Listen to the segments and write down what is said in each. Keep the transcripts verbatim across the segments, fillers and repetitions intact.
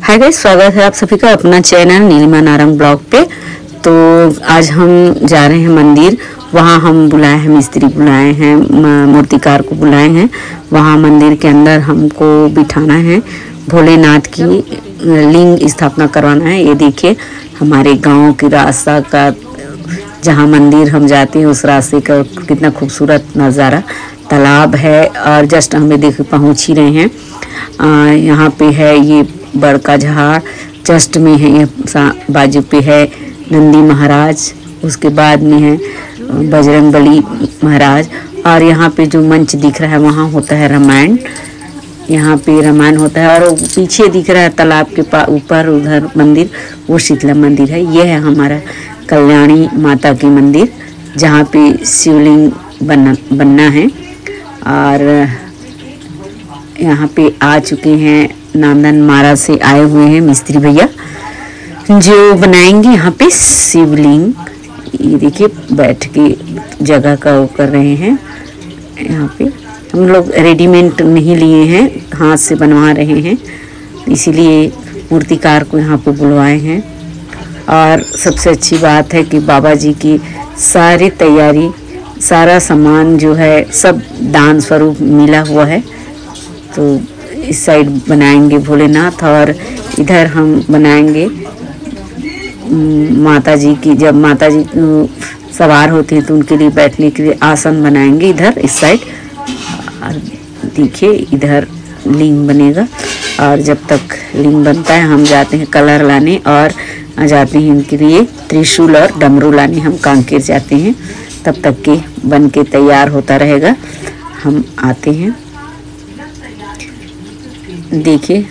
Hi guys, स्वागत है आप सभी का अपना चैनल नीलिमा नारंग ब्लॉग पे। तो आज हम जा रहे हैं मंदिर। वहाँ हम बुलाए हैं, मिस्त्री बुलाए हैं, मूर्तिकार को बुलाए हैं। वहाँ मंदिर के अंदर हमको बिठाना है, भोलेनाथ की लिंग स्थापना करवाना है। ये देखिए हमारे गांव की रास्ता का, जहाँ मंदिर हम जाते हैं उस रास्ते का कितना खूबसूरत नज़ारा। तालाब है और जस्ट हमें देख पहुँच ही रहे हैं। यहाँ पे है ये बड़का झाड़, जस्ट में है, ये बाजू पे है नंदी महाराज, उसके बाद में है बजरंगबली महाराज। और यहाँ पे जो मंच दिख रहा है वहाँ होता है रामायण, यहाँ पे रामायण होता है। और पीछे दिख रहा है तालाब के पास ऊपर उधर मंदिर, वो शीतला मंदिर है। ये है हमारा कल्याणी माता की मंदिर, जहाँ पे शिवलिंग बनना बनना है। और यहाँ पे आ चुके हैं नांदन मारा से आए हुए हैं मिस्त्री भैया, जो बनाएंगे यहाँ पे शिवलिंग। ये देखिए बैठ के जगह का वो कर रहे हैं। यहाँ पे हम लोग रेडीमेड नहीं लिए हैं, हाथ से बनवा रहे हैं, इसीलिए मूर्तिकार को यहाँ पे बुलवाए हैं। और सबसे अच्छी बात है कि बाबा जी की सारी तैयारी, सारा सामान जो है सब दान स्वरूप मिला हुआ है। तो इस साइड बनाएंगे भोलेनाथ और इधर हम बनाएंगे माता जी की। जब माता जी सवार होती है तो उनके लिए बैठने के लिए आसन बनाएंगे इधर इस साइड। और देखिए इधर लिंग बनेगा। और जब तक लिंग बनता है हम जाते हैं कलर लाने और जाते हैं इनके लिए त्रिशूल और डमरू लाने। हम कांकेर जाते हैं, तब तक के बन के तैयार होता रहेगा, हम आते हैं। देखिए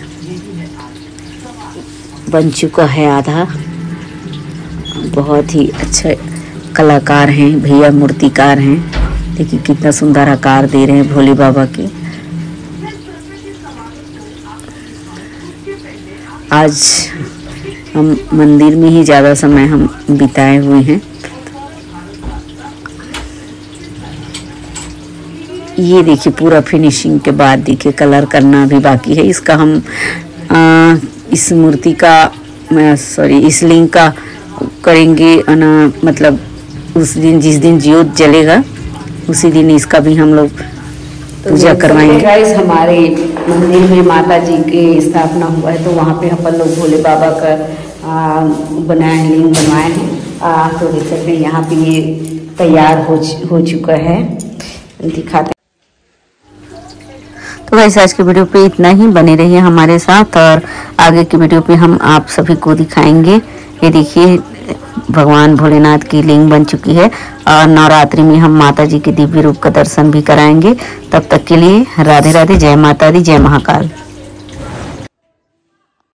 बन चुका है आधा। बहुत ही अच्छे कलाकार हैं भैया, मूर्तिकार हैं। देखिए कितना सुंदर आकार दे रहे हैं भोले बाबा के। आज हम मंदिर में ही ज़्यादा समय हम बिताए हुए हैं। ये देखिए पूरा फिनिशिंग के बाद देखिए कलर करना भी बाकी है। इसका हम आ, इस मूर्ति का सॉरी इस लिंग का करेंगे ना, मतलब उस दिन जिस दिन ज्योत जलेगा उसी दिन इसका भी हम लोग पूजा करवाएंगे। गाइस हमारे मंदिर में माता जी की स्थापना हुआ है, तो वहाँ पे अपन लोग भोले बाबा का बनाए लिंग बनवाए हैं। तो देख सकते हैं यहाँ पे ये तैयार हो हो चुका है, दिखाते। तो गाइस आज की वीडियो पे इतना ही, बने रहिए हमारे साथ और आगे की वीडियो पे हम आप सभी को दिखाएंगे। ये देखिए भगवान भोलेनाथ की लिंग बन चुकी है और नवरात्रि में हम माता जी के दिव्य रूप का दर्शन भी कराएंगे। तब तक के लिए राधे राधे, जय माता दी, जय महाकाल।